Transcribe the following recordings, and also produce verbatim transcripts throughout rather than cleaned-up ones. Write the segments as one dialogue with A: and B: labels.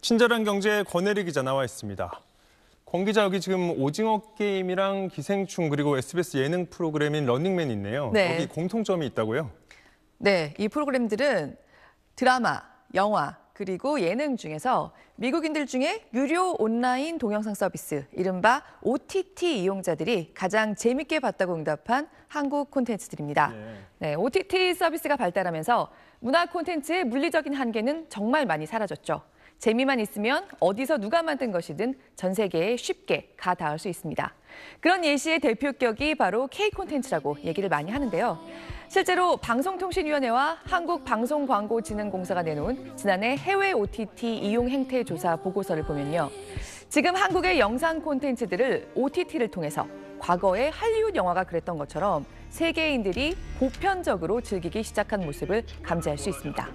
A: 친절한 경제의 권혜리 기자 나와 있습니다. 권 기자, 여기 지금 오징어 게임이랑 기생충 그리고 에스비에스 예능 프로그램인 런닝맨이 있네요.
B: 네.
A: 여기 공통점이 있다고요?
B: 네, 이 프로그램들은 드라마, 영화, 그리고 예능 중에서 미국인들 중에 유료 온라인 동영상 서비스, 이른바 오티티 이용자들이 가장 재밌게 봤다고 응답한 한국 콘텐츠들입니다.
A: 네.
B: 네, 오티티 서비스가 발달하면서 문화 콘텐츠의 물리적인 한계는 정말 많이 사라졌죠. 재미만 있으면 어디서 누가 만든 것이든 전 세계에 쉽게 가 닿을 수 있습니다. 그런 예시의 대표격이 바로 K 콘텐츠라고 얘기를 많이 하는데요. 실제로 방송통신위원회와 한국방송광고진흥공사가 내놓은 지난해 해외 오티티 이용 행태 조사 보고서를 보면요. 지금 한국의 영상 콘텐츠들을 오티티를 통해서 과거의 할리우드 영화가 그랬던 것처럼 세계인들이 보편적으로 즐기기 시작한 모습을 감지할 수 있습니다.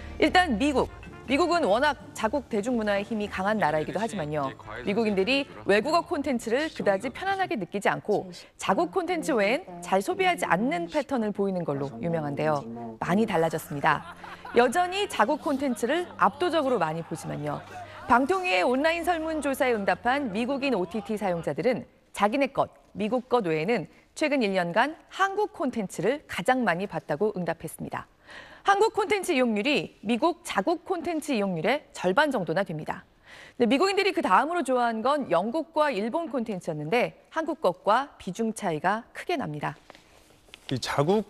B: 일단 미국. 미국은 워낙 자국 대중문화의 힘이 강한 나라이기도 하지만요. 미국인들이 외국어 콘텐츠를 그다지 편안하게 느끼지 않고 자국 콘텐츠 외엔 잘 소비하지 않는 패턴을 보이는 걸로 유명한데요. 많이 달라졌습니다. 여전히 자국 콘텐츠를 압도적으로 많이 보지만요. 방통위의 온라인 설문조사에 응답한 미국인 오티티 사용자들은 자기네 것, 미국 것 외에는 최근 일 년간 한국 콘텐츠를 가장 많이 봤다고 응답했습니다. 한국 콘텐츠 이용률이 미국 자국 콘텐츠 이용률의 절반 정도나 됩니다. 미국인들이 그 다음으로 좋아한 건 영국과 일본 콘텐츠였는데 한국 것과 비중 차이가 크게 납니다.
A: 이 자국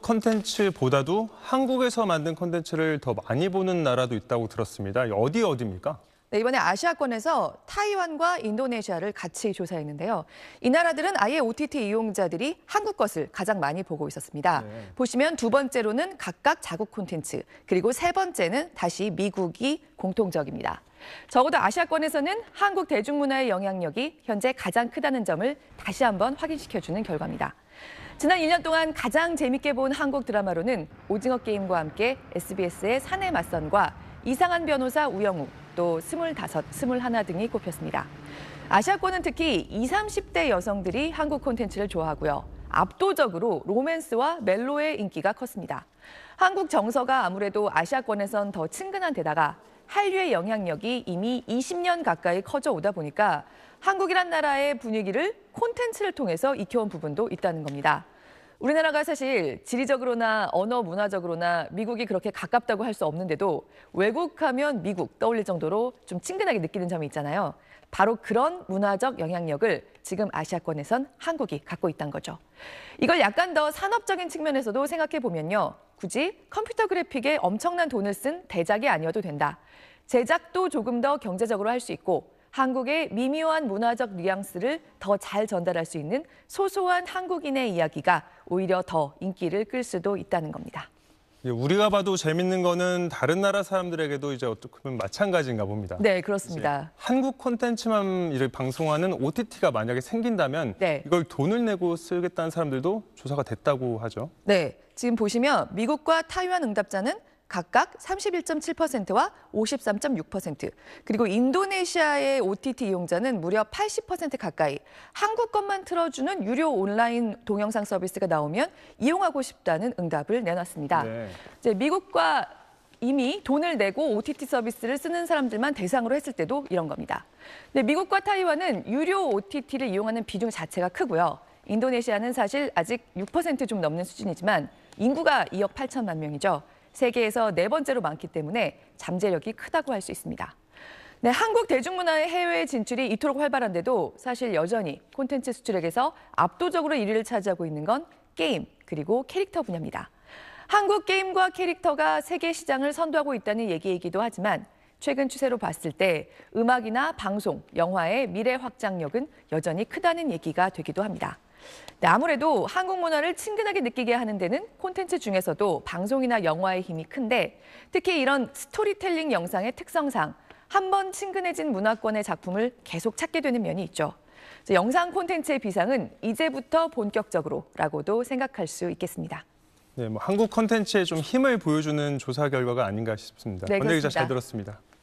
A: 콘텐츠보다도 한국에서 만든 콘텐츠를 더 많이 보는 나라도 있다고 들었습니다. 어디 어디입니까?
B: 네, 이번에 아시아권에서 타이완과 인도네시아를 같이 조사했는데요. 이 나라들은 아예 오티티 이용자들이 한국 것을 가장 많이 보고 있었습니다. 네. 보시면 두 번째로는 각각 자국 콘텐츠, 그리고 세 번째는 다시 미국이 공통적입니다. 적어도 아시아권에서는 한국 대중문화의 영향력이 현재 가장 크다는 점을 다시 한번 확인시켜주는 결과입니다. 지난 일 년 동안 가장 재밌게 본 한국 드라마로는 오징어 게임과 함께 에스비에스의 사내 맞선과 이상한 변호사 우영우, 또 스물다섯, 스물하나 등이 꼽혔습니다. 아시아권은 특히 이십, 삼십 대 여성들이 한국 콘텐츠를 좋아하고요. 압도적으로 로맨스와 멜로의 인기가 컸습니다. 한국 정서가 아무래도 아시아권에선 더 친근한 데다가 한류의 영향력이 이미 이십 년 가까이 커져 오다 보니까 한국이란 나라의 분위기를 콘텐츠를 통해서 익혀온 부분도 있다는 겁니다. 우리나라가 사실 지리적으로나 언어 문화적으로나 미국이 그렇게 가깝다고 할 수 없는데도 외국하면 미국 떠올릴 정도로 좀 친근하게 느끼는 점이 있잖아요. 바로 그런 문화적 영향력을 지금 아시아권에선 한국이 갖고 있다는 거죠. 이걸 약간 더 산업적인 측면에서도 생각해 보면요. 굳이 컴퓨터 그래픽에 엄청난 돈을 쓴 대작이 아니어도 된다. 제작도 조금 더 경제적으로 할 수 있고 한국의 미묘한 문화적 뉘앙스를 더 잘 전달할 수 있는 소소한 한국인의 이야기가 오히려 더 인기를 끌 수도 있다는 겁니다.
A: 우리가 봐도 재밌는 거는 다른 나라 사람들에게도 이제 어떻게 보면 마찬가지인가 봅니다.
B: 네, 그렇습니다.
A: 한국 콘텐츠만 이렇게 방송하는 오티티가 만약에 생긴다면 네. 이걸 돈을 내고 쓰겠다는 사람들도 조사가 됐다고 하죠.
B: 네, 지금 보시면 미국과 타이완 응답자는 각각 삼십일 점 칠 퍼센트와 오십삼 점 육 퍼센트, 그리고 인도네시아의 오티티 이용자는 무려 팔십 퍼센트 가까이 한국 것만 틀어주는 유료 온라인 동영상 서비스가 나오면 이용하고 싶다는 응답을 내놨습니다. 네. 이제 미국과 이미 돈을 내고 오티티 서비스를 쓰는 사람들만 대상으로 했을 때도 이런 겁니다. 근데 미국과 타이완은 유료 오티티를 이용하는 비중 자체가 크고요. 인도네시아는 사실 아직 육 퍼센트 좀 넘는 수준이지만 인구가 이억 팔천만 명이죠. 세계에서 네 번째로 많기 때문에 잠재력이 크다고 할 수 있습니다. 네, 한국 대중문화의 해외 진출이 이토록 활발한데도 사실 여전히 콘텐츠 수출액에서 압도적으로 일 위를 차지하고 있는 건 게임, 그리고 캐릭터 분야입니다. 한국 게임과 캐릭터가 세계 시장을 선도하고 있다는 얘기이기도 하지만 최근 추세로 봤을 때 음악이나 방송, 영화의 미래 확장력은 여전히 크다는 얘기가 되기도 합니다. 네, 아무래도 한국 문화를 친근하게 느끼게 하는 데는 콘텐츠 중에서도 방송이나 영화의 힘이 큰데 특히 이런 스토리텔링 영상의 특성상 한번 친근해진 문화권의 작품을 계속 찾게 되는 면이 있죠. 영상 콘텐츠의 비상은 이제부터 본격적으로라고도 생각할 수 있겠습니다.
A: 네, 뭐 한국 콘텐츠에 좀 힘을 보여주는 조사 결과가 아닌가 싶습니다.
B: 네,
A: 권혜리 기자 잘 들었습니다.